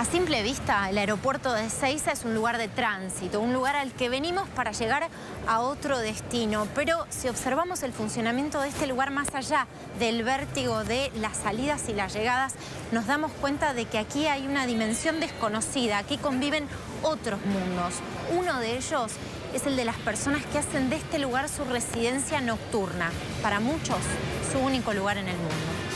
A simple vista, el aeropuerto de Ezeiza es un lugar de tránsito, un lugar al que venimos para llegar a otro destino. Pero si observamos el funcionamiento de este lugar más allá del vértigo de las salidas y las llegadas, nos damos cuenta de que aquí hay una dimensión desconocida. Aquí conviven otros mundos. Uno de ellos es el de las personas que hacen de este lugar su residencia nocturna. Para muchos, su único lugar en el mundo.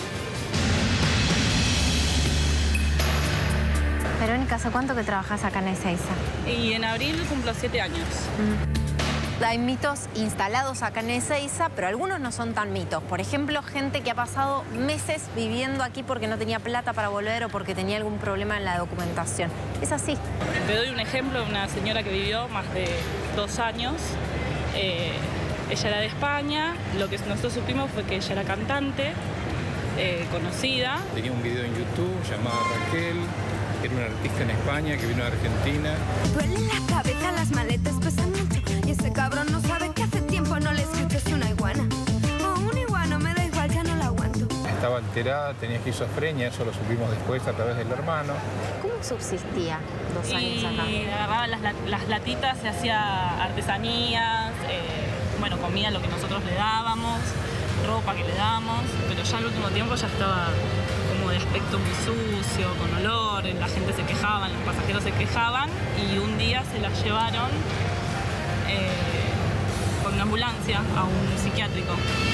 Verónica, ¿hace cuánto que trabajas acá en Ezeiza? Y en abril cumplo 7 años. Hay mitos instalados acá en Ezeiza, pero algunos no son tan mitos. Por ejemplo, gente que ha pasado meses viviendo aquí porque no tenía plata para volver o porque tenía algún problema en la documentación. ¿Es así? Te doy un ejemplo de una señora que vivió más de 2 años. Ella era de España. Lo que nosotros supimos fue que ella era cantante, conocida. Tenía un video en YouTube llamado Raquel. Era una artista en España que vino a Argentina. Duele la cabeza, las maletas pesan mucho. Y ese cabrón no sabe que hace tiempo no le escribes una iguana. O un iguano, me da igual, ya no la aguanto. Estaba alterada, tenía esquizofrenia, eso lo supimos después a través del hermano. ¿Cómo subsistía 2 años acá? Y agarraba las latitas, se hacía artesanías, bueno, comía lo que nosotros le dábamos, ropa que le damos, pero ya al último tiempo ya estaba como de aspecto muy sucio, con olor, la gente se quejaba, los pasajeros se quejaban y un día se la llevaron con una ambulancia a un psiquiátrico.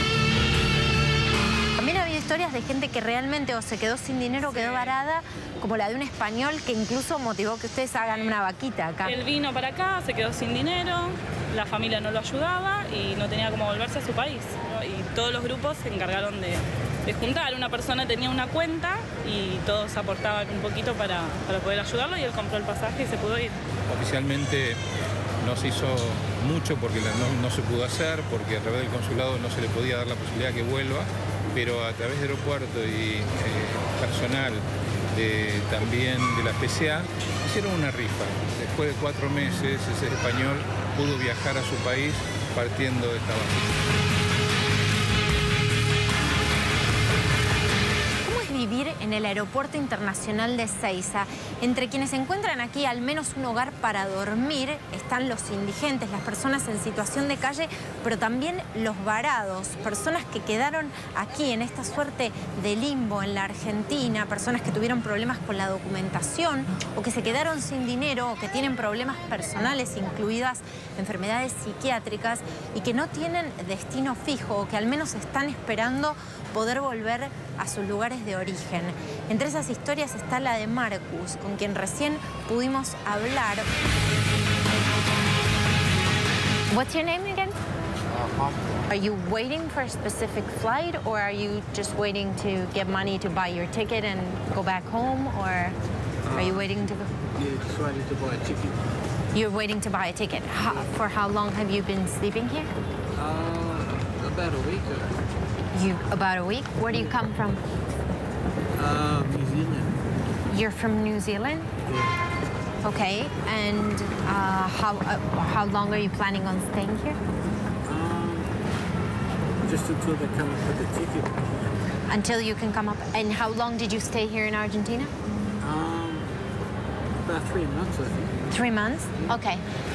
También ha habido historias de gente que realmente o se quedó sin dinero o quedó varada, como la de un español que incluso motivó que ustedes hagan una vaquita acá. Él vino para acá, se quedó sin dinero, la familia no lo ayudaba y no tenía cómo volverse a su país, ¿no? Y todos los grupos se encargaron de juntar. Una persona tenía una cuenta y todos aportaban un poquito para poder ayudarlo y él compró el pasaje y se pudo ir. Oficialmente no se hizo mucho porque no se pudo hacer, porque a través del consulado no se le podía dar la posibilidad que vuelva, pero a través del aeropuerto y personal también de la PCA hicieron una rifa. Después de 4 meses ese español pudo viajar a su país partiendo de esta base. Vivir en el Aeropuerto Internacional de Ezeiza. Entre quienes se encuentran aquí al menos un hogar para dormir están los indigentes, las personas en situación de calle, pero también los varados, personas que quedaron aquí en esta suerte de limbo en la Argentina, personas que tuvieron problemas con la documentación o que se quedaron sin dinero o que tienen problemas personales, incluidas enfermedades psiquiátricas y que no tienen destino fijo o que al menos están esperando poder volver a sus lugares de origen. Entre esas historias está la de Marcus, con quien recién pudimos hablar. What's your name again? Are you waiting for a specific flight or are you just waiting to get money to buy your ticket and go back home, or are you waiting to go? Yeah, just waiting to buy a ticket. You're waiting to buy a ticket. For how long have you been sleeping here? About a week. About a week? Where do you come from? New Zealand. You're from New Zealand? Yeah. Okay, and how long are you planning on staying here? Just until they come and put the ticket. Until you can come up. And how long did you stay here in Argentina? About 3 months, I think. 3 months? Okay.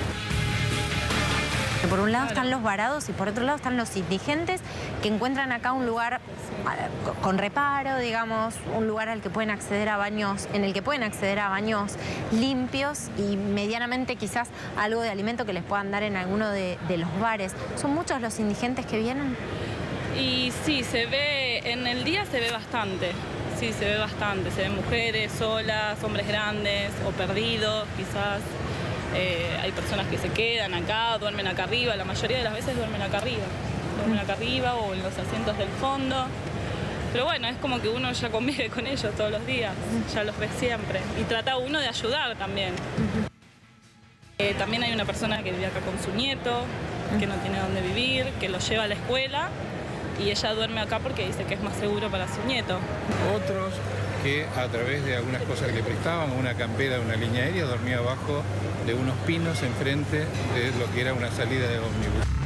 Por un lado están los varados y por otro lado están los indigentes que encuentran acá un lugar con reparo, digamos, un lugar al que pueden acceder a baños, en el que pueden acceder a baños limpios y medianamente quizás algo de alimento que les puedan dar en alguno de los bares. ¿Son muchos los indigentes que vienen? Y sí, se ve, en el día se ve bastante. Sí, se ve bastante. Se ven mujeres solas, hombres grandes o perdidos, quizás. Hay personas que se quedan acá, duermen acá arriba, la mayoría de las veces duermen acá arriba. Duermen acá arriba o en los asientos del fondo. Pero bueno, es como que uno ya convive con ellos todos los días, ya los ve siempre. Y trata uno de ayudar también. También hay una persona que vive acá con su nieto, que no tiene dónde vivir, que lo lleva a la escuela y ella duerme acá porque dice que es más seguro para su nieto. Otros que a través de algunas cosas que le prestaban, una campera de una línea aérea, dormía abajo de unos pinos enfrente de lo que era una salida de ómnibus.